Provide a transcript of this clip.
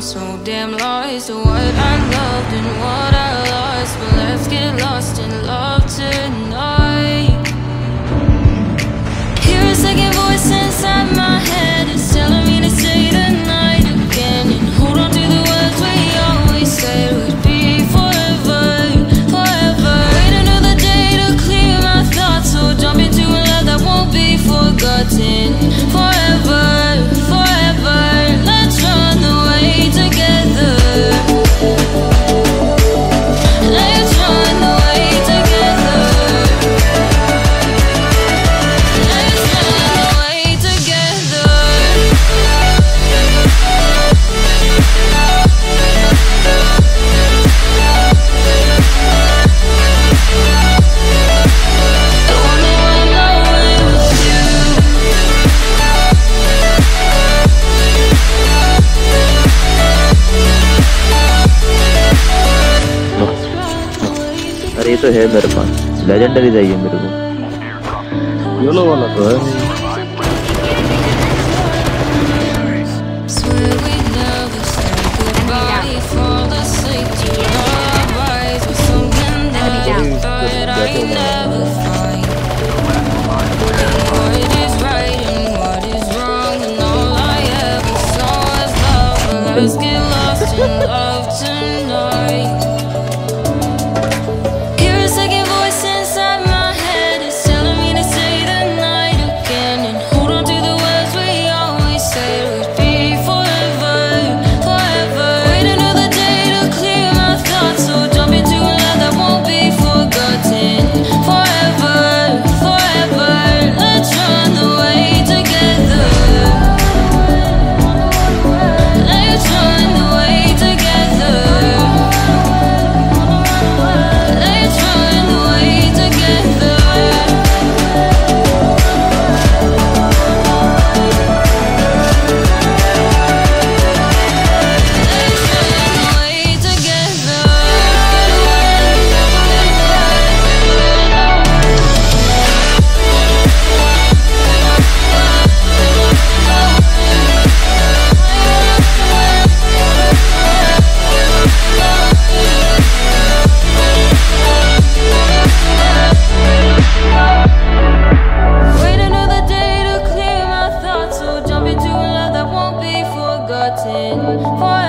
so damn lost to what I loved and what I lost. But let's get lost in love tonight. Hear a second voice inside my head, it's telling me to say the night again, and hold on to the words we always said would be forever, forever. Wait another day to clear my thoughts, so jump into a love that won't be forgotten. Forever, forever, let's run away together. Let's run away together. Let's run away together. I wanna run away with you. अरे ये तो है मेरे पास, legendary चाहिए मेरे को। YOLO वाला तो है। Swear we'd never say goodbye, fall asleep to lullabies with something that I thought I'd never find. What is right and what is wrong, and all I ever saw was love. But let's get lost in love tonight. Hear a second voice inside my head, it's telling me to say the night again, and hold on to the words we always said would be forever, forever. Wait another day to clear my thoughts, so jump into a love that won't be forgotten. Forever, forever, let's run away together. Let's run away together. Let's run away together. Let's run away together. Wait another day to clear my thoughts, so jump into a love that won't be forgotten. Forever.